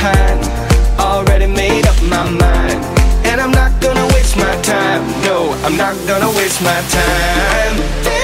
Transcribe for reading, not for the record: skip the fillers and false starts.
behind. Already made up my mind, and I'm not gonna waste my time. No, I'm not gonna waste my time.